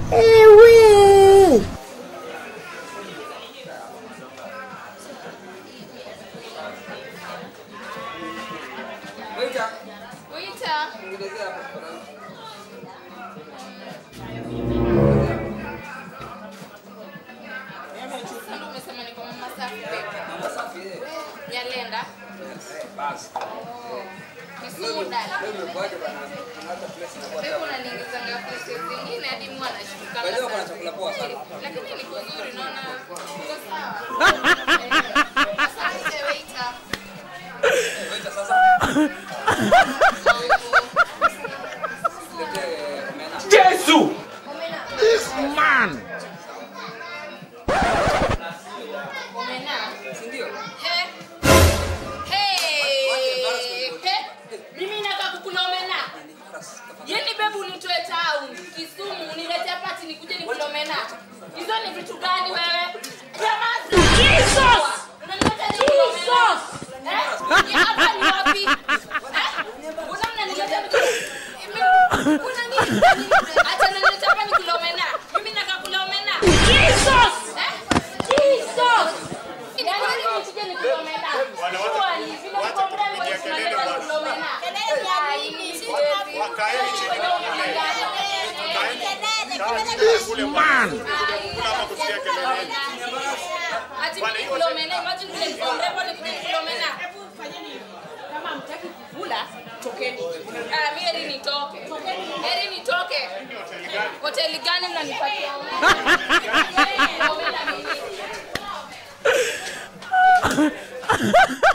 Ewe! Waiter. Sasa umesema niko mama safi pepe. Mama safi ya lenda. Basi. Kisumu dada. Leo kwaje bana? Hata place na kwa. Wewe unaniingiza ngapi siku zingine hadi mwana anashuka. Leo kuna chakula poa sana. Lakini niko nzuri naona uko sawa. Asante waiter. Waiter sasa. Jesus! This man! Omena. Ndio. Mimi nataka kukula omena. Yeni bebu unitoe town, Kisumu, uniletea party nikuje nikule omena. Hizo ni vitu gani wewe? Jesus! Unaniletea nikule omena. Hapa ni wapi? Unaniletea kuna nini? Acha naniletea hapa nikule omena. Mimi nataka kula omena. Jesus! Jesus! Yaani nikuje nikule omena. Swali, vile kwa muda nimesimama nikule omena. Man! Ati nikule omena, imagine vile niko mrembo nikuje nikule omena. Kama hamtaki kukula, tokeni. Mimi heri nitoke. Heri nitoke. Hoteli gani mnanipatia omena? Omena mimi.